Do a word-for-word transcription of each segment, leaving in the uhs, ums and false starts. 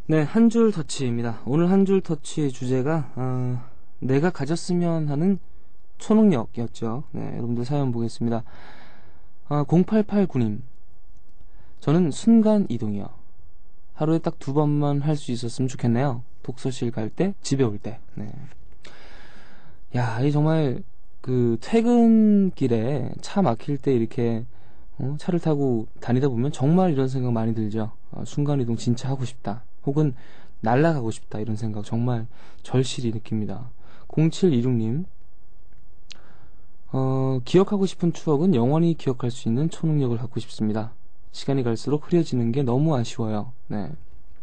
네, 한 줄 터치입니다. 오늘 한 줄 터치의 주제가 어, 내가 가졌으면 하는 초능력이었죠. 네, 여러분들 사연 보겠습니다. 어, 공팔팔구 님, 저는 순간 이동이요. 하루에 딱 두 번만 할 수 있었으면 좋겠네요. 독서실 갈 때, 집에 올 때. 네. 야, 이 정말 그 퇴근길에 차 막힐 때 이렇게 어, 차를 타고 다니다 보면 정말 이런 생각 많이 들죠. 어, 순간 이동 진짜 하고 싶다. 혹은 날아가고 싶다. 이런 생각 정말 절실히 느낍니다. 공칠이육 님, 어, 기억하고 싶은 추억은 영원히 기억할 수 있는 초능력을 갖고 싶습니다. 시간이 갈수록 흐려지는 게 너무 아쉬워요. 네.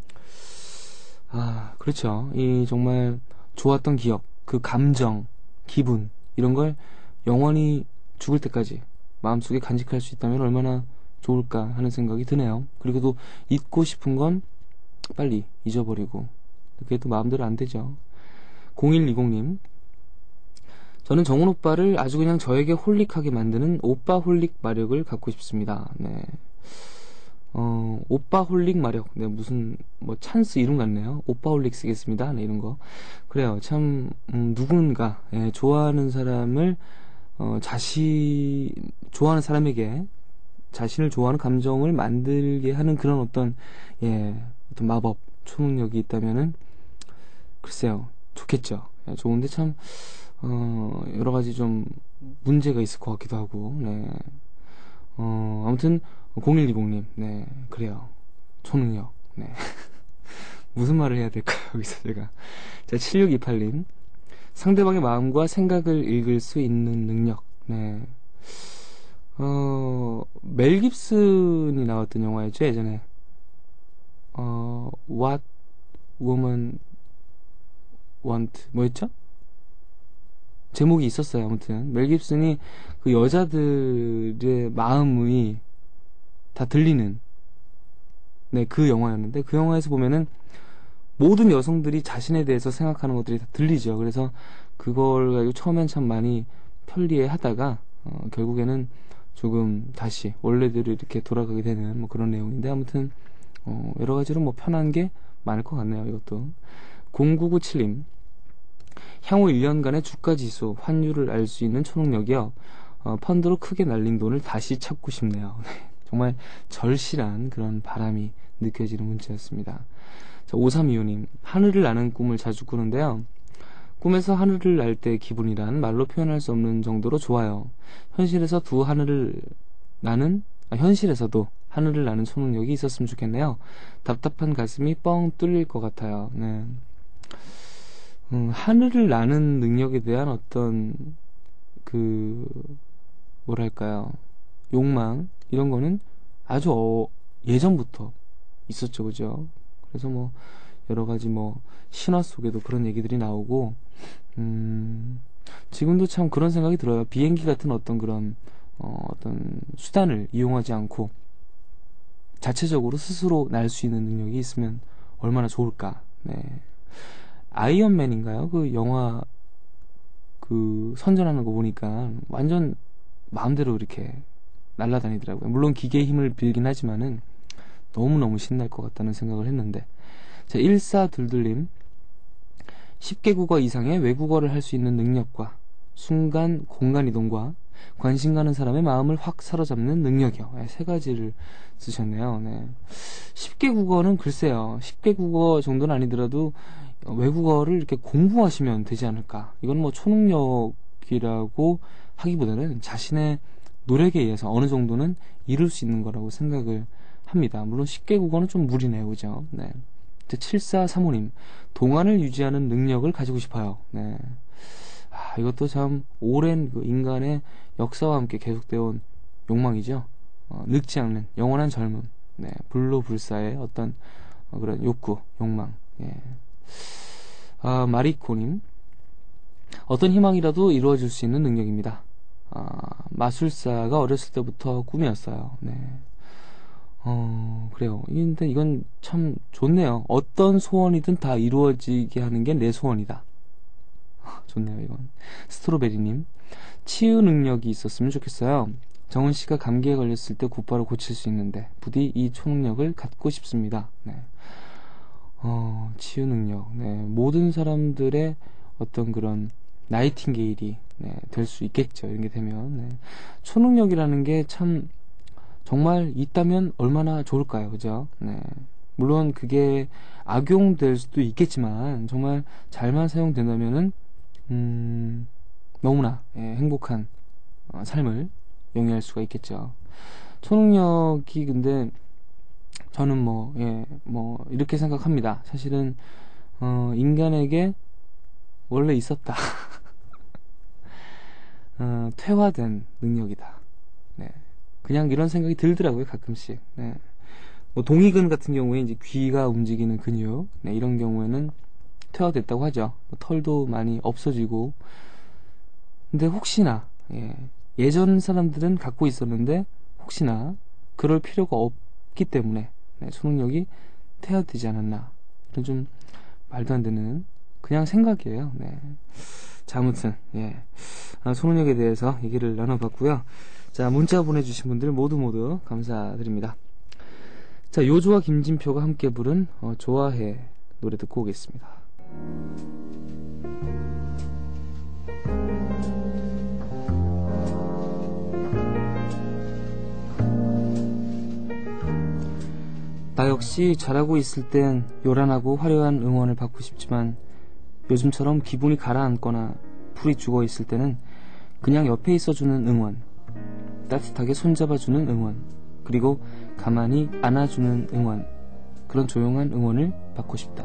아, 그렇죠. 이 정말 좋았던 기억, 그 감정, 기분, 이런 걸 영원히 죽을 때까지 마음속에 간직할 수 있다면 얼마나 좋을까 하는 생각이 드네요. 그리고 또 잊고 싶은 건 빨리 잊어버리고, 그게 또 마음대로 안 되죠. 공일이공 님, 저는 정훈 오빠를 아주 그냥 저에게 홀릭하게 만드는 오빠 홀릭 마력을 갖고 싶습니다. 네. 어, 오빠 홀릭 마력. 네, 무슨, 뭐, 찬스 이름 같네요. 오빠 홀릭 쓰겠습니다. 네, 이런 거. 그래요. 참, 음, 누군가, 예, 좋아하는 사람을, 어, 자신, 좋아하는 사람에게 자신을 좋아하는 감정을 만들게 하는 그런 어떤, 예, 어떤 마법, 초능력이 있다면은, 글쎄요. 좋겠죠. 예, 좋은데 참, 어, 여러 가지 좀 문제가 있을 것 같기도 하고, 네. 어, 아무튼, 공일이공 님, 네, 그래요. 초능력, 네. 무슨 말을 해야 될까요, 여기서 제가. 자, 칠육이팔 님, 상대방의 마음과 생각을 읽을 수 있는 능력, 네. 어, 멜 깁슨이 나왔던 영화였죠, 예전에. 어, What Woman Want, 뭐였죠? 제목이 있었어요. 아무튼 멜 깁슨이 그 여자들의 마음이 다 들리는, 네, 그 영화였는데, 그 영화에서 보면은 모든 여성들이 자신에 대해서 생각하는 것들이 다 들리죠. 그래서 그걸 가지고 처음엔 참 많이 편리해 하다가 어, 결국에는 조금 다시 원래대로 이렇게 돌아가게 되는 뭐 그런 내용인데, 아무튼 어, 여러 가지로 뭐 편한 게 많을 것 같네요. 이것도. 공구구칠 님, 향후 일 년간의 주가지수, 환율을 알 수 있는 초능력이요. 어, 펀드로 크게 날린 돈을 다시 찾고 싶네요. 정말 절실한 그런 바람이 느껴지는 문자였습니다. 자, 오삼이오 님, 하늘을 나는 꿈을 자주 꾸는데요. 꿈에서 하늘을 날 때 기분이란 말로 표현할 수 없는 정도로 좋아요. 현실에서 두 하늘을 나는, 아, 현실에서도 하늘을 나는 초능력이 있었으면 좋겠네요. 답답한 가슴이 뻥 뚫릴 것 같아요. 네. 음, 하늘을 나는 능력에 대한 어떤 그 뭐랄까요, 욕망, 이런 거는 아주 어, 예전부터 있었죠, 그죠? 그래서 뭐 여러 가지 뭐 신화 속에도 그런 얘기들이 나오고, 음, 지금도 참 그런 생각이 들어요. 비행기 같은 어떤 그런 어, 어떤 수단을 이용하지 않고 자체적으로 스스로 날 수 있는 능력이 있으면 얼마나 좋을까. 네. 아이언맨인가요? 그 영화 그 선전하는 거 보니까 완전 마음대로 이렇게 날아다니더라고요. 물론 기계의 힘을 빌긴 하지만은 너무너무 신날 것 같다는 생각을 했는데. 자, 일사이이 님, 십 개 국어 이상의 외국어를 할 수 있는 능력과 순간 공간 이동과 관심 가는 사람의 마음을 확 사로잡는 능력이요. 네, 세 가지를 쓰셨네요. 네. 십 개 국어는 글쎄요, 십 개 국어 정도는 아니더라도 외국어를 이렇게 공부하시면 되지 않을까. 이건 뭐 초능력이라고 하기보다는 자신의 노력에 의해서 어느 정도는 이룰 수 있는 거라고 생각을 합니다. 물론 십 개 국어는 좀 무리네요, 그죠? 네. 칠사삼오 님, 동안을 유지하는 능력을 가지고 싶어요. 네. 아, 이것도 참 오랜 그 인간의 역사와 함께 계속되어 온 욕망이죠. 어, 늙지 않는 영원한 젊음. 네. 불로불사의 어떤 어, 그런 욕구, 욕망. 예. 아, 마리코님, 어떤 희망이라도 이루어질 수 있는 능력입니다. 아, 마술사가 어렸을 때부터 꿈이었어요. 네. 어, 그래요. 근데 이건 참 좋네요. 어떤 소원이든 다 이루어지게 하는 게 내 소원이다. 좋네요, 이건. 스트로베리님, 치유 능력이 있었으면 좋겠어요. 정은씨가 감기에 걸렸을 때 곧바로 고칠 수 있는데 부디 이 초능력을 갖고 싶습니다. 네. 어, 치유 능력. 네, 모든 사람들의 어떤 그런 나이팅게일이 네, 될 수 있겠죠. 이런 게 되면. 네. 초능력이라는 게 참 정말 있다면 얼마나 좋을까요? 그죠? 네. 물론 그게 악용될 수도 있겠지만 정말 잘만 사용된다면은 음, 너무나 예, 행복한 어, 삶을 영위할 수가 있겠죠. 초능력이 근데 저는 뭐, 예, 뭐, 이렇게 생각합니다. 사실은, 어, 인간에게 원래 있었다. 어, 퇴화된 능력이다. 네. 그냥 이런 생각이 들더라고요, 가끔씩. 네. 뭐, 동의근 같은 경우에 이제 귀가 움직이는 근육, 네, 이런 경우에는 퇴화됐다고 하죠. 뭐 털도 많이 없어지고. 근데 혹시나, 예, 예전 사람들은 갖고 있었는데, 혹시나, 그럴 필요가 없기 때문에, 네, 초능력이 퇴화되지 않았나. 이런 좀, 말도 안 되는, 그냥 생각이에요. 네. 자, 아무튼, 예. 아, 초능력에 대해서 얘기를 나눠봤고요. 자, 문자 보내주신 분들 모두 모두 감사드립니다. 자, 요조와 김진표가 함께 부른, 어, 좋아해 노래 듣고 오겠습니다. 나 역시 잘하고 있을 땐 요란하고 화려한 응원을 받고 싶지만 요즘처럼 기분이 가라앉거나 풀이 죽어 있을 때는 그냥 옆에 있어주는 응원, 따뜻하게 손잡아주는 응원, 그리고 가만히 안아주는 응원, 그런 조용한 응원을 받고 싶다.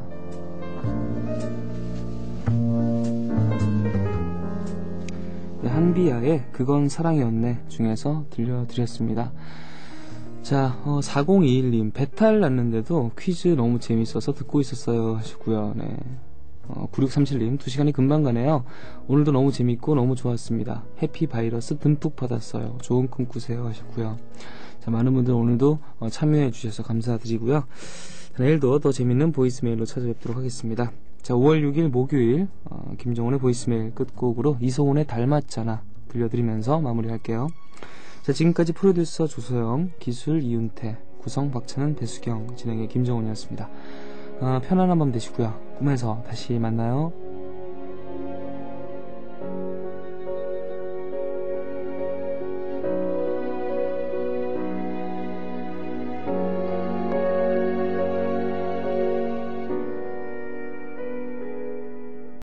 네, 한비야의 그건 사랑이었네 중에서 들려드렸습니다. 자, 어, 사공이일 님, 배탈 났는데도 퀴즈 너무 재밌어서 듣고 있었어요 하시고요. 네. 어, 구육삼칠 님, 두 시간이 금방 가네요. 오늘도 너무 재밌고 너무 좋았습니다. 해피바이러스 듬뿍 받았어요. 좋은 꿈 꾸세요 하셨고요. 자, 많은 분들 오늘도 어, 참여해 주셔서 감사드리고요. 자, 내일도 더 재밌는 보이스메일로 찾아뵙도록 하겠습니다. 자, 오월 육일 목요일 어, 김정훈의 보이스메일 끝곡으로 이소은의 닮았잖아 들려드리면서 마무리할게요. 자, 지금까지 프로듀서 조소영, 기술 이윤태, 구성 박찬은, 배수경, 진행의 김정훈이었습니다. 어, 편안한 밤 되시고요. 꿈에서 다시 만나요.